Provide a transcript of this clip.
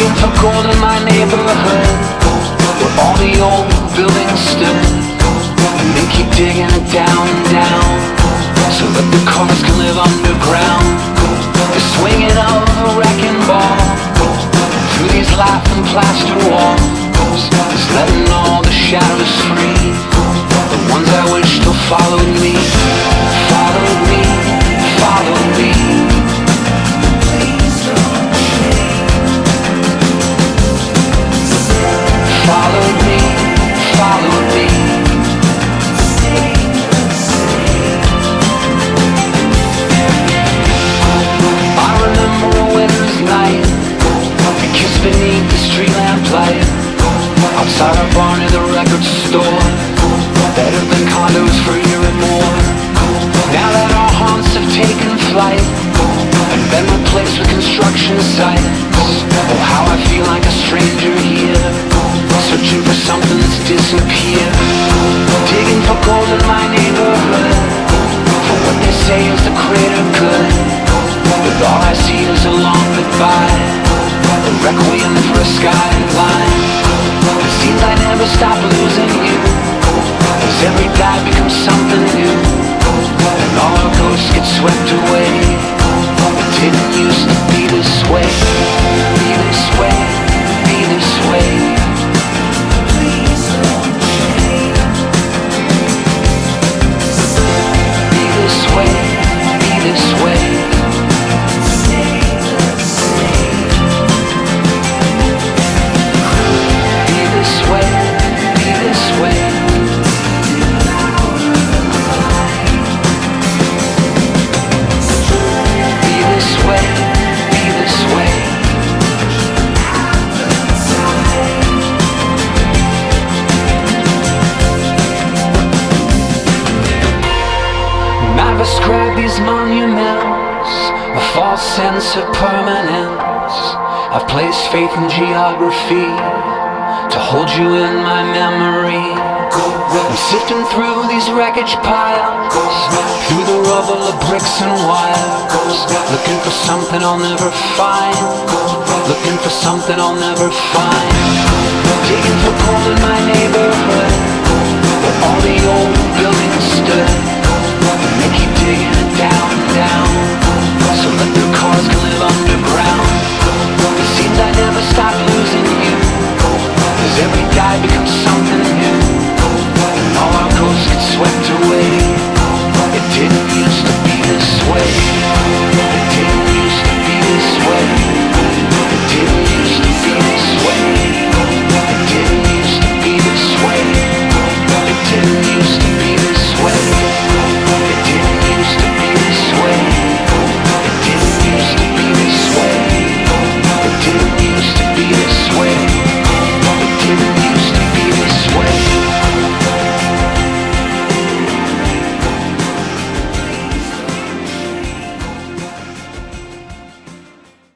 Digging for gold in my neighborhood, where all the old buildings stood. And they keep digging it down and down, so that the cars can live underground. The swinging of a wrecking ball through these lath and plaster walls is letting all the shadows free, the ones I wish still followed me. Followed me, followed me. Followed me, followed me. I remember a winter's night, a kiss beneath the street lamplight, outside our barn near the record store, that have been condos for a year and more. Now that our haunts have taken flight and been replaced with construction sites, oh how I feel like a stranger here, searching for something that's disappeared. Digging for gold in my neighborhood, for what they say is the greater good, but all I see is a long goodbye, a requiem for a skyline. It seems I never stop losing you, as every dive becomes something new, and all our ghosts get swept away. It didn't used to be this way, be this way, be this way. Please don't change. Be this way, be this way. Stay the same. Be this way, be this way. I've ascribed these monuments a false sense of permanence. I've placed faith in geography to hold you in my memory. I'm sifting through these wreckage piles, through the rubble of bricks and wires, looking for something I'll never find, looking for something I'll never find. Digging for gold in my neighborhood, where all the old buildings stood. They keep digging